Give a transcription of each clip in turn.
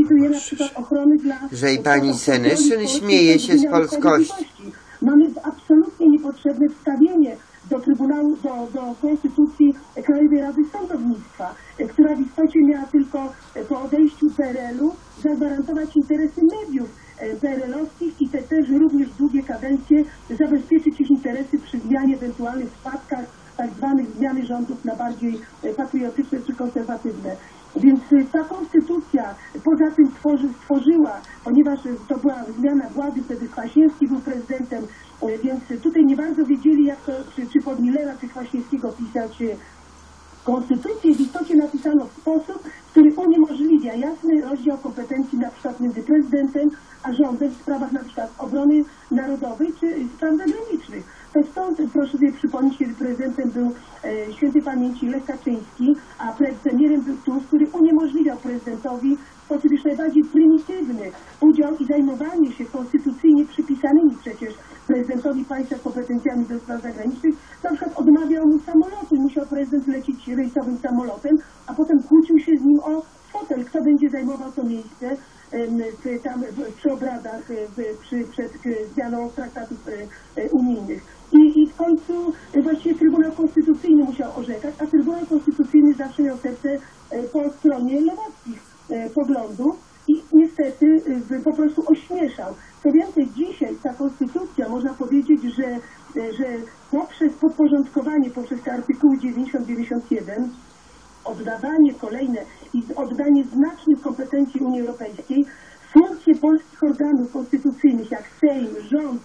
przewiduje na przykład ochrony dla... Że i pani Senyszyn śmieje się z polskości. Mamy absolutnie niepotrzebne wstawienie do Trybunału, do Konstytucji Krajowej Rady Sądownictwa, która w istocie miała tylko po odejściu PRL-u zagwarantować interesy mediów PRL-owskich i te też również długie kadencje zabezpieczyć ich interesy przy zmianie, ewentualnych spadkach, tak zwanych zmiany rządów na bardziej patriotyczne czy konserwatywne. Więc ta konstytucja poza tym stworzyła, ponieważ to była zmiana władzy, wtedy Kwaśniewski był prezydentem, więc tutaj nie bardzo wiedzieli, jak to, czy pod Millera, czy Kwaśniewskiego pisać konstytucję. W istocie napisano w sposób, który uniemożliwia jasny rozdział kompetencji na przykład między prezydentem a rządem w sprawach na przykład obrony narodowej czy spraw zagranicznych. To stąd, proszę sobie przypomnieć, kiedy prezydentem był świętej pamięci Lech Kaczyński, a premierem był Tusk, który uniemożliwiał prezydentowi w sposób już najbardziej prymitywny udział i zajmowanie się konstytucyjnie przypisanymi przecież prezydentowi państwa kompetencjami do spraw zagranicznych. Na przykład odmawiał mu samolotu, musiał prezydent lecieć rejsowym samolotem, a potem kłócił się z nim o fotel, kto będzie zajmował to miejsce tam przy obradach przed zmianą traktatów unijnych. I w końcu właściwie Trybunał Konstytucyjny musiał orzekać, a Trybunał Konstytucyjny zawsze miał serce po stronie lewackich poglądów i niestety po prostu ośmieszał. Co więcej, dzisiaj ta konstytucja, można powiedzieć, że poprzez podporządkowanie, poprzez te artykuły 90-91, oddawanie kolejne i oddanie znacznych kompetencji Unii Europejskiej, funkcje polskich organów konstytucyjnych, jak Sejm, rząd,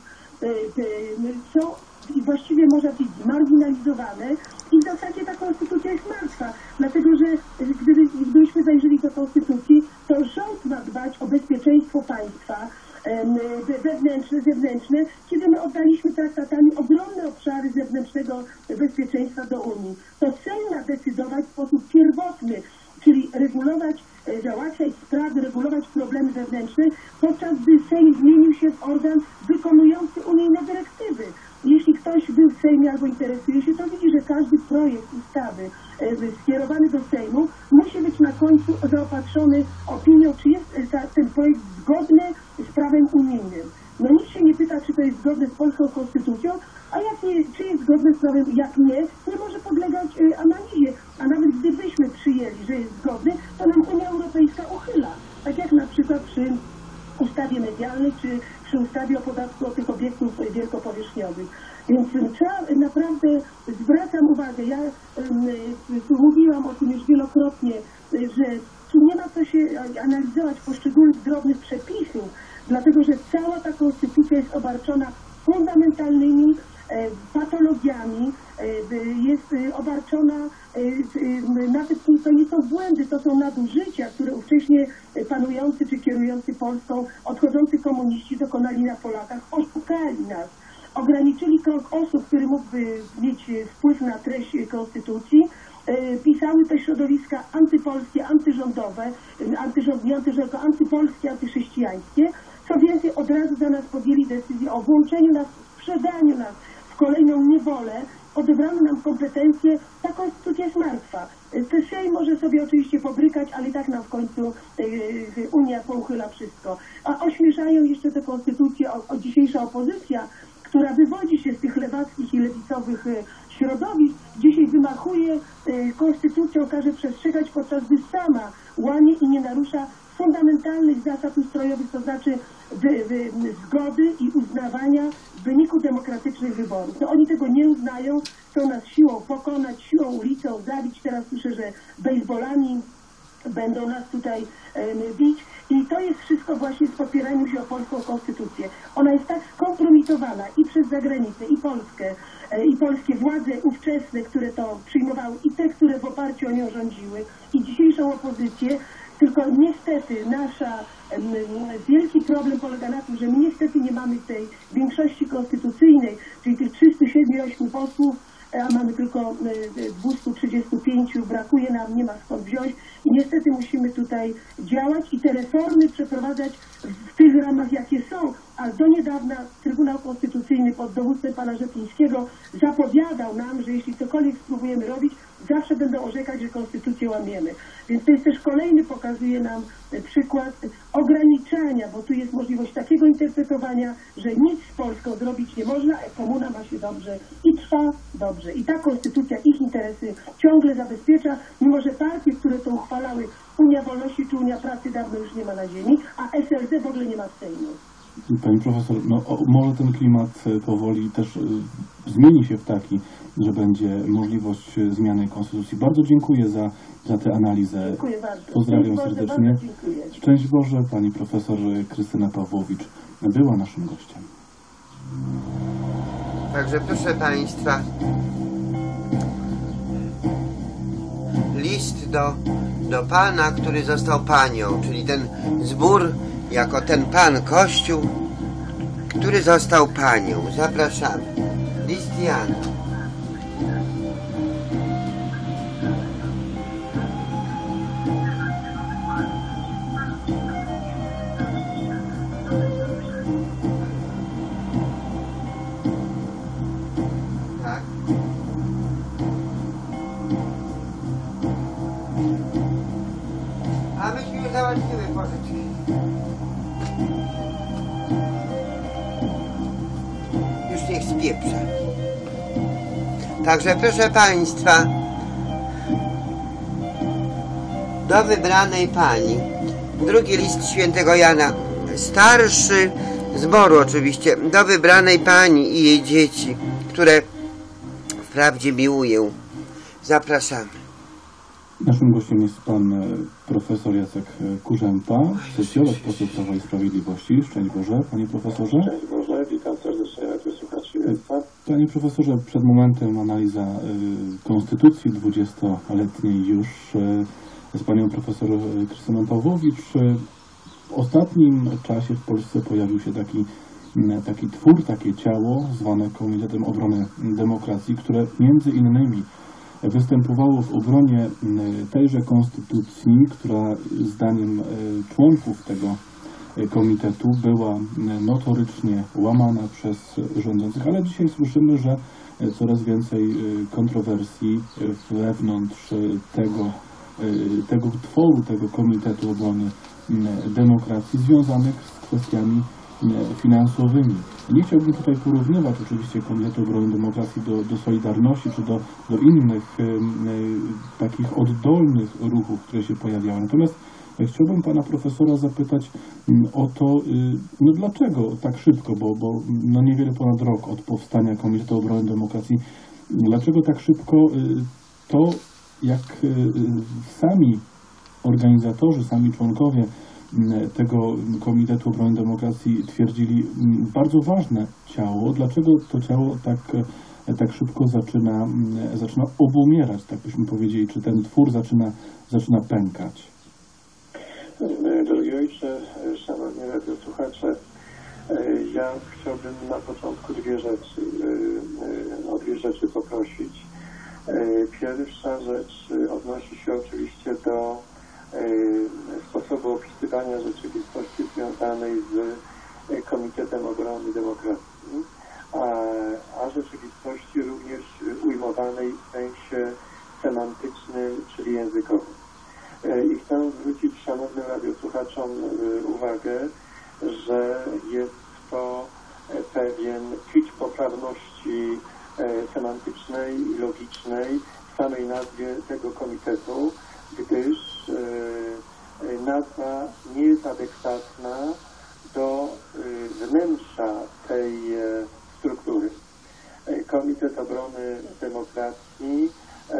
są właściwie można powiedzieć zmarginalizowane i w zasadzie ta konstytucja jest martwa, dlatego że gdybyśmy zajrzeli do konstytucji, to rząd ma dbać o bezpieczeństwo państwa wewnętrzne, zewnętrzne, kiedy my oddaliśmy traktatami ogromne obszary zewnętrznego bezpieczeństwa do Unii. To Sejm ma decydować w sposób pierwotny, czyli regulować, załatwiać sprawy, regulować problemy wewnętrzne, podczas gdy Sejm zmienił się w organ wykonujący unijne dyrektywy. Jeśli ktoś był w Sejmie albo interesuje się, to widzi, że każdy projekt ustawy skierowany do Sejmu musi być na końcu zaopatrzony opinią, czy jest ten projekt zgodny z prawem unijnym. No nikt się nie pyta, czy to jest zgodne z polską konstytucją, a jak nie, czy jest zgodne z prawem, jak nie może podlegać analizie. A nawet gdybyśmy przyjęli, że jest zgodny, to nam Unia Europejska uchyla. Tak jak na przykład przy ustawie medialnej, czy przy ustawie o podatku od tych obiektów wielkopowierzchniowych. Więc trzeba naprawdę, zwracam uwagę, ja mówiłam o tym już wielokrotnie, że tu nie ma co się analizować poszczególnych drobnych przepisów, dlatego że cała ta konstytucja jest obarczona fundamentalnymi patologiami, jest obarczona, nawet to nie są błędy, to są nadużycia, które ówcześnie panujący czy kierujący Polską, odchodzący komuniści dokonali na Polakach, oszukali nas, ograniczyli krąg osób, który mógłby mieć wpływ na treść konstytucji. Pisały te środowiska antypolskie, antyrządowe, antypolskie, antychrześcijańskie. Co więcej, od razu za nas podjęli decyzję o włączeniu nas, sprzedaniu nas w kolejną niewolę, odebrano nam kompetencje, ta konstytucja jest martwa. Sejm może sobie oczywiście pobrykać, ale i tak nam w końcu Unia pouchyla wszystko. A ośmieszają jeszcze tę konstytucję dzisiejsza opozycja, która wywodzi się z tych lewackich i lewicowych środowisk, dzisiaj wymachuje konstytucją, każe przestrzegać, podczas gdy sama łamie i nie narusza fundamentalnych zasad ustrojowych, to znaczy zgody i uznawania w wyniku demokratycznych wyborów. No oni tego nie uznają, chcą nas siłą pokonać, siłą ulicą zabić. Teraz słyszę, że bejsbolami będą nas tutaj bić. I to jest wszystko właśnie z popieraniem się o polską konstytucję. Ona jest tak skompromitowana i przez zagranicę, i Polskę, i polskie władze ówczesne, które to przyjmowały, i te, które w oparciu o nią rządziły, i dzisiejszą opozycję. Tylko niestety wielki problem polega na tym, że my niestety nie mamy tej większości konstytucyjnej, czyli tych 307 posłów, a mamy tylko 235, brakuje nam, nie ma skąd wziąć i niestety musimy tutaj działać i te reformy przeprowadzać w tych ramach, jakie są, a do niedawna Trybunał Konstytucyjny pod dowództwem pana Rzeplińskiego zapowiadał nam, że jeśli cokolwiek spróbujemy robić, zawsze będą orzekać, że konstytucję łamiemy. Więc to jest też kolejny, pokazuje nam przykład ograniczania, bo tu jest możliwość takiego interpretowania, że nic z Polską zrobić nie można, a komuna ma się dobrze i trwa dobrze. I ta konstytucja ich interesy ciągle zabezpiecza, mimo że partie, które to uchwalały, Unia Wolności czy Unia Pracy, dawno już nie ma na ziemi, a SLD w ogóle nie ma w Sejmie. Pani profesor, no może ten klimat powoli też zmieni się w taki, że będzie możliwość zmiany konstytucji. Bardzo dziękuję za tę analizę. Dziękuję bardzo. Pozdrawiam Boże, serdecznie. bardzo dziękuję. Szczęść Boże, pani profesor Krystyna Pawłowicz była naszym gościem. Także proszę Państwa, list do Pana, który został Panią, czyli ten zbór jako ten Pan Kościół, który został Panią. Zapraszamy. List Jana. Tak. A myśmy już załatwiły pożyczki. Już niech spieprza. Także proszę Państwa, do wybranej Pani, drugi list świętego Jana, starszy zboru oczywiście, do wybranej Pani i jej dzieci, które wprawdzie miłuję. Zapraszamy. Naszym gościem jest pan profesor Jacek Kurzępa, socjolog, poseł Prawa i Sprawiedliwości. Szczęść Boże, panie profesorze. Szczęść Boże, witam serdecznie słuchaczy. Panie profesorze, przed momentem analiza konstytucji 20-letniej już z panią profesor Krystyną Pawłowicz. W ostatnim czasie w Polsce pojawił się taki twór, takie ciało zwane Komitetem Obrony Demokracji, które między innymi występowało w obronie tejże konstytucji, która zdaniem członków tego komitetu była notorycznie łamana przez rządzących, ale dzisiaj słyszymy, że coraz więcej kontrowersji wewnątrz tego tworu, tego Komitetu Obrony Demokracji związanych z kwestiami finansowymi. Nie chciałbym tutaj porównywać oczywiście Komitetu Obrony Demokracji do Solidarności czy do innych takich oddolnych ruchów, które się pojawiały. Natomiast chciałbym pana profesora zapytać o to, no dlaczego tak szybko, bo no niewiele ponad rok od powstania Komitetu Obrony Demokracji, dlaczego tak szybko to, jak sami organizatorzy, sami członkowie tego Komitetu Obrony Demokracji twierdzili, bardzo ważne ciało. Dlaczego to ciało tak szybko zaczyna obumierać, tak byśmy powiedzieli, czy ten twór zaczyna pękać? Drogi ojcze, szanowni radiosłuchacze, ja chciałbym na początku o dwie rzeczy poprosić. Pierwsza rzecz odnosi się oczywiście do sposobu opisywania rzeczywistości związanej z Komitetem Obrony Demokracji, a rzeczywistości również ujmowanej w sensie semantycznym, czyli językowym. I chcę zwrócić szanownym radiosłuchaczom uwagę, że jest to pewien kić poprawności semantycznej i logicznej w samej nazwie tego komitetu, gdyż nazwa nie jest adekwatna do wnętrza tej struktury. Komitet Obrony Demokracji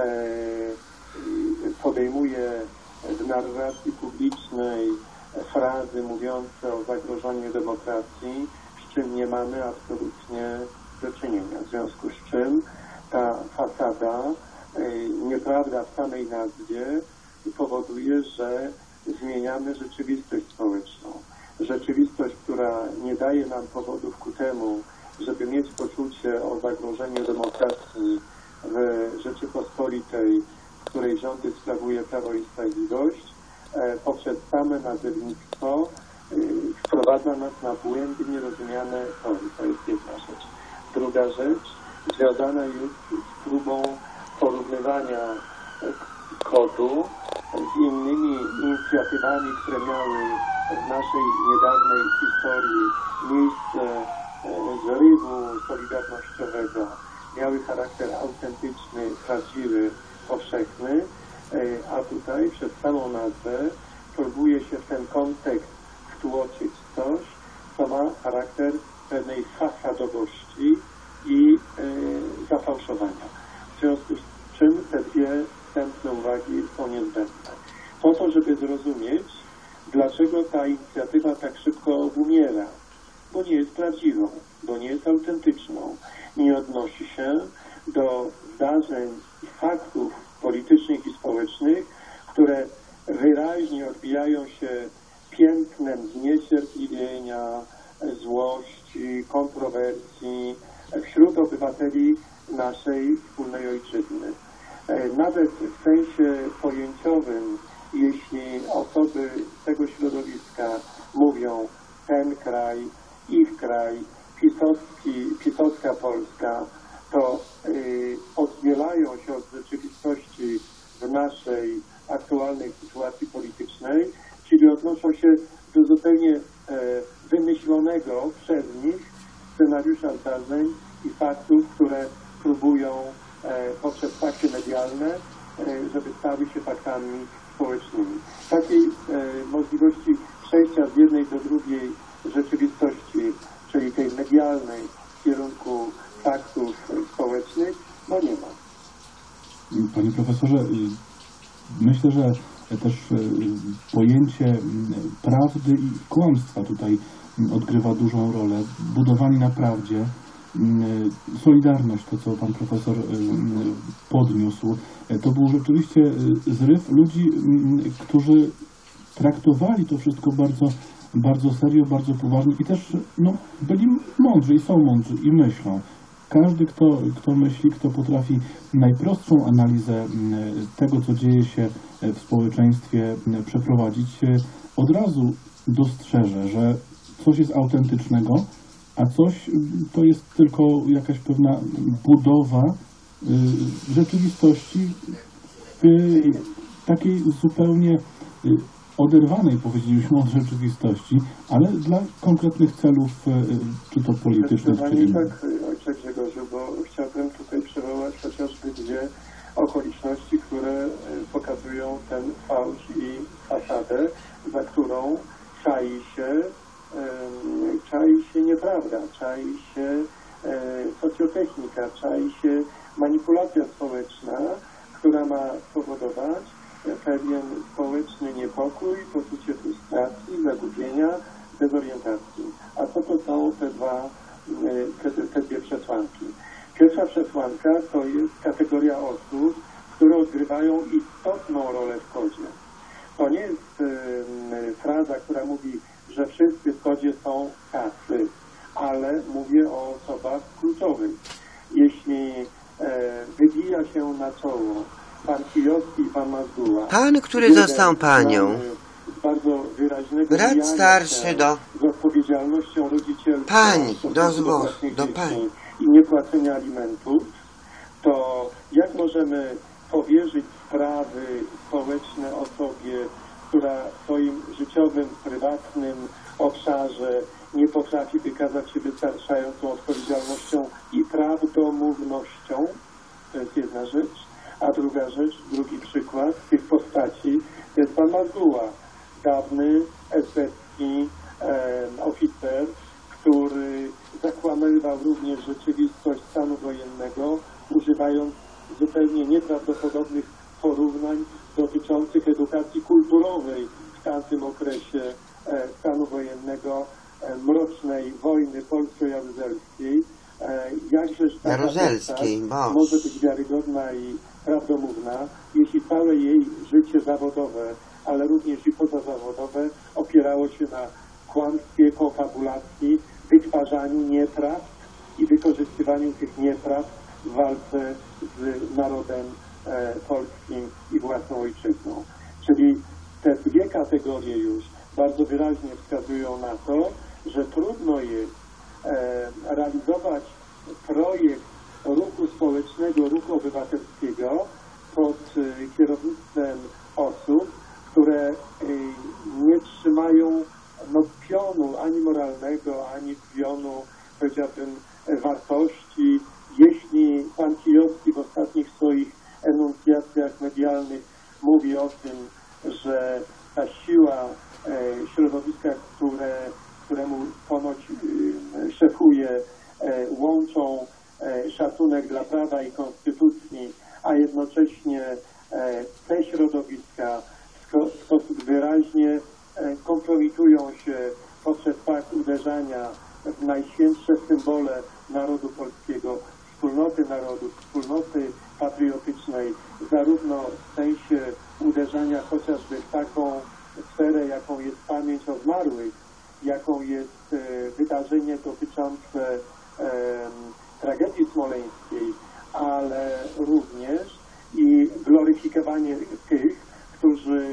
podejmuje w narracji publicznej frazy mówiące o zagrożeniu demokracji, z czym nie mamy absolutnie do czynienia. W związku z czym ta fasada, nieprawda w samej nazwie, powoduje, że zmieniamy rzeczywistość społeczną. Rzeczywistość, która nie daje nam powodów ku temu, żeby mieć poczucie o zagrożeniu demokracji w Rzeczypospolitej, w której rządy sprawuje Prawo i Sprawiedliwość, poprzez same nazewnictwo wprowadza nas na błędnie rozumiane tory. To jest jedna rzecz. Druga rzecz związana jest z próbą porównywania Wschodu, z innymi inicjatywami, które miały w naszej niedawnej historii miejsce zrywu solidarnościowego, miały charakter autentyczny, prawdziwy, powszechny, a tutaj przez samą nazwę próbuje się w ten kontekst wtłoczyć coś, co ma charakter pewnej fasadowości i zafałszowania. W związku z czym te dwie wstępne uwagi są niezbędne. Po to, żeby zrozumieć, dlaczego ta inicjatywa tak szybko umiera, bo nie jest prawdziwą, bo nie jest autentyczną, nie odnosi się do zdarzeń i faktów politycznych i społecznych, które wyraźnie odbijają się piętnem zniecierpliwienia, złości, kontrowersji wśród obywateli naszej wspólnej ojczyzny. Nawet w sensie pojęciowym, jeśli osoby tego środowiska mówią ten kraj, ich kraj, pisowska Polska, to oddzielają się od rzeczywistości w naszej aktualnej sytuacji politycznej, czyli odnoszą się do zupełnie wymyślonego przez nich scenariusza zdarzeń i faktów, które próbują poprzez fakty medialne, żeby stały się faktami społecznymi. Takiej możliwości przejścia z jednej do drugiej rzeczywistości, czyli tej medialnej w kierunku faktów społecznych, no nie ma. Panie profesorze, myślę, że też pojęcie prawdy i kłamstwa tutaj odgrywa dużą rolę. Budowanie na prawdzie, solidarność, to co pan profesor podniósł, to był rzeczywiście zryw ludzi, którzy traktowali to wszystko bardzo serio, bardzo poważnie i też byli mądrzy i są mądrzy i myślą. Każdy, kto myśli, kto potrafi najprostszą analizę tego, co dzieje się w społeczeństwie przeprowadzić, od razu dostrzeże, że coś jest autentycznego, a coś to jest tylko jakaś pewna budowa rzeczywistości takiej zupełnie oderwanej, powiedzieliśmy, od rzeczywistości, ale dla konkretnych celów, czy to politycznych, czy innych. Tak, ojcze Grzegorzu, bo chciałbym tutaj przywołać chociażby dwie okoliczności, które pokazują ten fałsz i fasadę, za którą czai się nieprawda, czai się socjotechnika, czai się manipulacja społeczna, która ma spowodować pewien społeczny niepokój, poczucie frustracji, zagubienia, dezorientacji. A co to są te dwie przesłanki? Pierwsza przesłanka to jest kategoria osób, które odgrywają istotną rolę w kodzie. To nie jest fraza, która mówi, że wszyscy w kodzie są tacy, ale mówię o osobach kluczowych. Jeśli wybija się na czoło pan Kijowski i pan Mazduła, Pan, który został panią, z bardzo wyraźnego brat starszy z odpowiedzialnością rodzicielską pani, do pani i niepłacenia alimentów, to jak możemy powierzyć sprawy społeczne osobie, która w swoim życiowym, prywatnym obszarze nie potrafi wykazać się wystarczającą odpowiedzialnością i prawdomównością? To jest jedna rzecz. A druga rzecz, drugi przykład tych postaci to jest pan Mazduła, dawny esbecki oficer, który zakłamywał również rzeczywistość stanu wojennego, używając zupełnie nieprawdopodobnych porównań dotyczących edukacji kulturowej w tamtym okresie stanu wojennego, mrocznej wojny polsko-jaruzelskiej. Jakżeż taka postać może być wiarygodna i prawdomówna, jeśli całe jej życie zawodowe, ale również i pozazawodowe opierało się na kłamstwie, konfabulacji, wytwarzaniu nieprawd i wykorzystywaniu tych nieprawd w walce z narodem polskim i własną ojczyzną. Czyli te dwie kategorie już bardzo wyraźnie wskazują na to, że trudno jest realizować projekt ruchu społecznego, ruchu obywatelskiego pod kierownictwem osób, które nie trzymają pionu ani moralnego, ani pionu, powiedziałbym, wartości. Jeśli pan Kijowski w ostatnich swoich enuncjacjach medialnych mówi o tym, że ta siła środowiska, któremu ponoć szefuje, łączą szacunek dla prawa i konstytucji, a jednocześnie te środowiska w sposób wyraźnie kompromitują się poprzez fakt uderzania w najświętsze symbole narodu polskiego, wspólnoty narodu, wspólnoty patriotycznej, zarówno w sensie uderzania chociażby w taką sferę, jaką jest pamięć o zmarłych, jaką jest wydarzenie dotyczące tragedii smoleńskiej, ale również i gloryfikowanie tych, którzy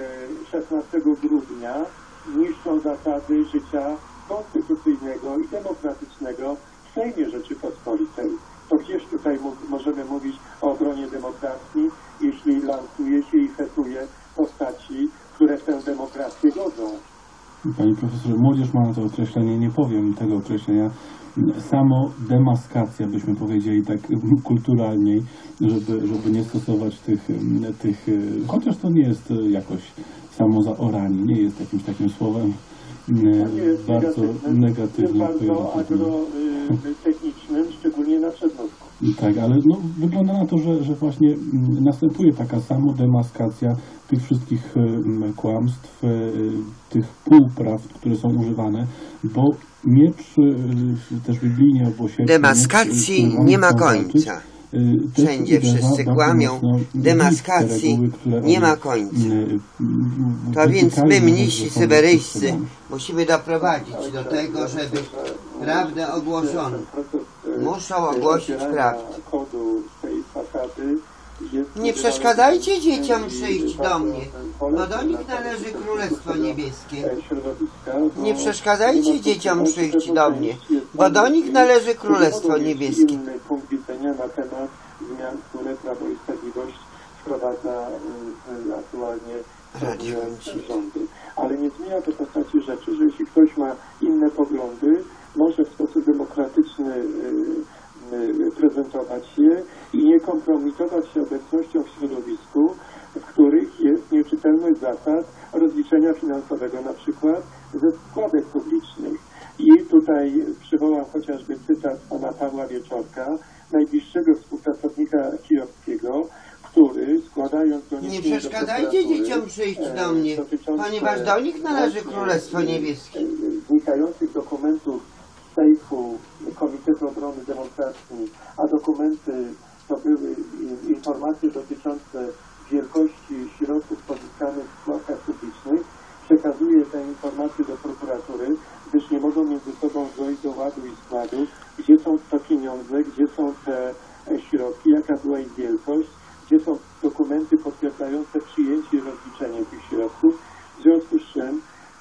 16 grudnia niszczą zasady życia konstytucyjnego i demokratycznego w Sejmie Rzeczypospolitej. To gdzieś tutaj możemy mówić o obronie demokracji, jeśli lansuje się i fetuje postaci, które w tę demokrację godzą. Panie profesorze, młodzież ma na to określenie, nie powiem tego określenia, samo demaskacja, byśmy powiedzieli tak kulturalniej, żeby nie stosować tych, chociaż to nie jest jakoś samo zaoranie, nie jest jakimś takim słowem bardzo negatywnym. Jest bardzo agrotechnicznym, szczególnie na przednówku. Tak, ale wygląda na to, że właśnie następuje taka samodemaskacja tych wszystkich kłamstw, tych półprawd, które są używane, bo miecz też biblijnie obłosiętny... Demaskacji nie ma końca. Wszędzie wszyscy kłamią, demaskacji nie ma końca. To więc my, mnisi syberyjscy, musimy doprowadzić do tego, żeby prawdę ogłoszono. Muszą ogłosić prawdę. Nie przeszkadzajcie dzieciom przyjść do mnie, bo do nich należy Królestwo Niebieskie. Nie przeszkadzajcie dzieciom przyjść do mnie, bo do nich należy Królestwo Niebieskie. Inny punkt widzenia na temat zmian, które Prawo i Sprawiedliwość wprowadza aktualnie w rządy. Ale nie zmienia to postaci rzeczy, że jeśli ktoś ma inne poglądy, może w sposób demokratyczny prezentować je i nie kompromitować się obecnością w środowisku, w których jest nieczytelność zasad rozliczenia finansowego, na przykład ze składek publicznych. I tutaj przywołam chociażby cytat pana Pawła Wieczorka, najbliższego współpracownika kijowskiego, który składając do nie przeszkadzajcie dzieciom przyjść do mnie, ponieważ do nich należy Królestwo Niebieskie. Znikających dokumentów z sejfu Komitetu Obrony Demokracji, a dokumenty to były informacje dotyczące wielkości środków pozyskanych w składkach publicznych, przekazuje te informacje do prokuratury, gdyż nie mogą między sobą dojść do ładu i składu, gdzie są te pieniądze, gdzie są te środki, jaka była ich wielkość, gdzie są dokumenty potwierdzające przyjęcie i rozliczenie tych środków. W związku z czym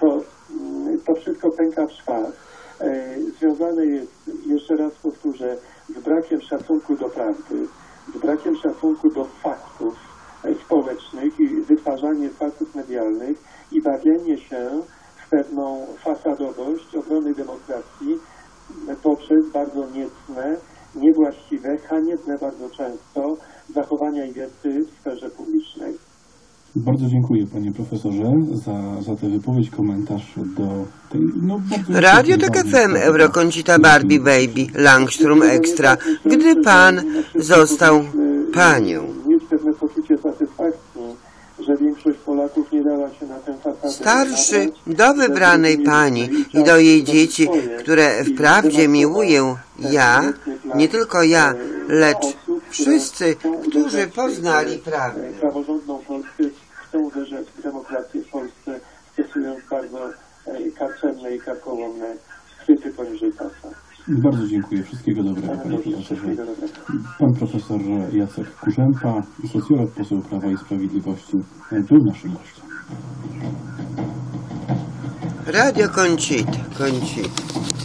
to wszystko pęka w szwach. Związane jest, jeszcze raz powtórzę, z brakiem szacunku do prawdy, z brakiem szacunku do faktów społecznych i wytwarzanie faktów medialnych i bawienie się w pewną fasadowość obrony demokracji poprzez bardzo niecne, niewłaściwe, haniebne bardzo często zachowania i gesty w sferze publicznej. Bardzo dziękuję panie profesorze za tę wypowiedź, komentarz do tej... Radio Tok FM, Eurokącita Barbie Baby, Langstrom Extra, gdy pan został panią. Mieć pewne poczucie satysfakcji, że większość Polaków nie dała się na tę fasadę. Starszy do wybranej pani i do jej dzieci, które wprawdzie miłuję ja, nie tylko ja, lecz wszyscy, którzy poznali prawdę. Praworządną Polskę chcą uderzać w demokrację w Polsce, stosując bardzo karczemne i karkołomne chwyty poniżej pasa. Bardzo dziękuję. Wszystkiego dobrego, panie profesorze. Pan profesor Jacek Kurzępa, socjolog, poseł Prawa i Sprawiedliwości, był naszym gościem. Radio Koncita.